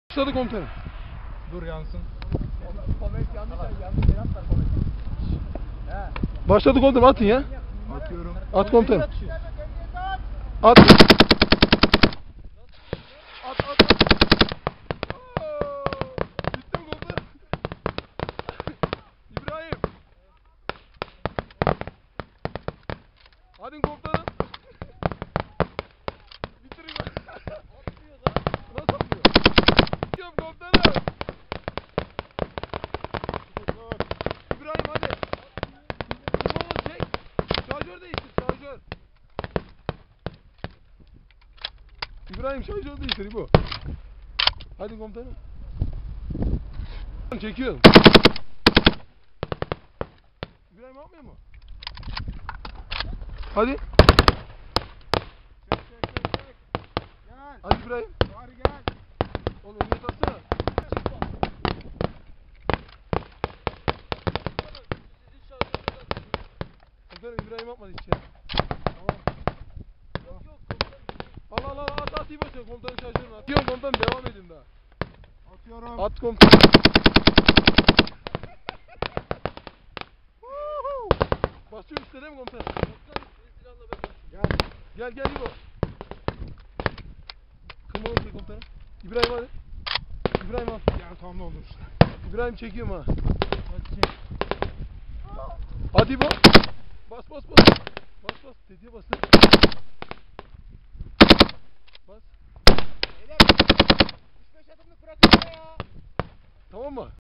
Başladı komutanım. Dur yansın. Başladı komutanım, atın ya. Atıyorum. At komutanım. At. At. Gittim komutanım. İbrahim. Hadi komutanım. Bitirin. Atmıyor lan. Nasıl atmıyor? Gidiyorum komutanım. İbrahim hadi. İbrahim çek. Şarjör değiştir, şarjör. İbrahim şarjör değiştir bu. Hadi komutanım. Çekiyorum. İbrahim yapmıyor mu? Hadi. Çek. Gel. Hadi İbrahim. Var gel. Oğlum niye tatsana? Komutanım İbrahim yapmadı hiç ya. Tamam. Al at iyi basıyor komutanın şarjörünü at. Atıyorum komutanım, devam edin daha. Atıyorum. At komutanım. Basıyor üstte değil mi komutanım? Gel. Gel İbo. Kırmalı şey komutanım. İbrahim hadi. İbrahim al. Gel tam olur işte. İbrahim çekiyorum ha. Hadi çek. Hadi İbo. Bas. Bas. Dediye bas. Bas. Beyler. 3-5 adımlık bırakın ya. Tamam mı?